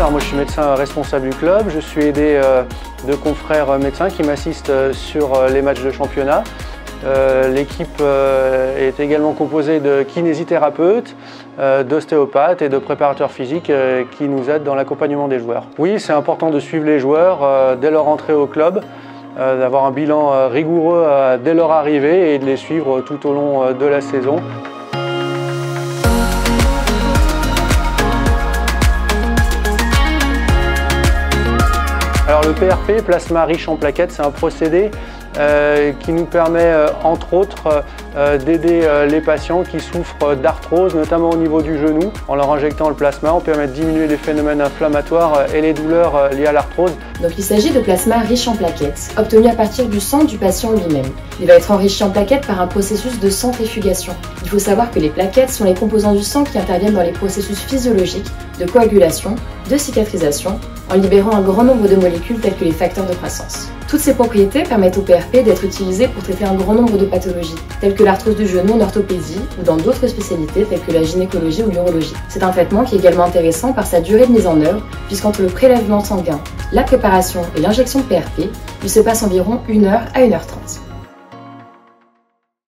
Alors moi je suis médecin responsable du club, je suis aidé de confrères médecins qui m'assistent sur les matchs de championnat. L'équipe est également composée de kinésithérapeutes, d'ostéopathes et de préparateurs physiques qui nous aident dans l'accompagnement des joueurs. Oui, c'est important de suivre les joueurs dès leur entrée au club, d'avoir un bilan rigoureux dès leur arrivée et de les suivre tout au long de la saison. Alors le PRP, plasma riche en plaquettes, c'est un procédé qui nous permet entre autres d'aider les patients qui souffrent d'arthrose, notamment au niveau du genou. En leur injectant le plasma, on permet de diminuer les phénomènes inflammatoires et les douleurs liées à l'arthrose. Donc il s'agit de plasma riche en plaquettes, obtenu à partir du sang du patient lui-même. Il va être enrichi en plaquettes par un processus de centrifugation. Il faut savoir que les plaquettes sont les composants du sang qui interviennent dans les processus physiologiques de coagulation, de cicatrisation, en libérant un grand nombre de molécules telles que les facteurs de croissance. Toutes ces propriétés permettent au PRP d'être utilisé pour traiter un grand nombre de pathologies, telles que l'arthrose du genou en orthopédie ou dans d'autres spécialités telles que la gynécologie ou l'urologie. C'est un traitement qui est également intéressant par sa durée de mise en œuvre, puisqu'entre le prélèvement sanguin, la préparation et l'injection de PRP, il se passe environ 1 heure à 1 heure 30.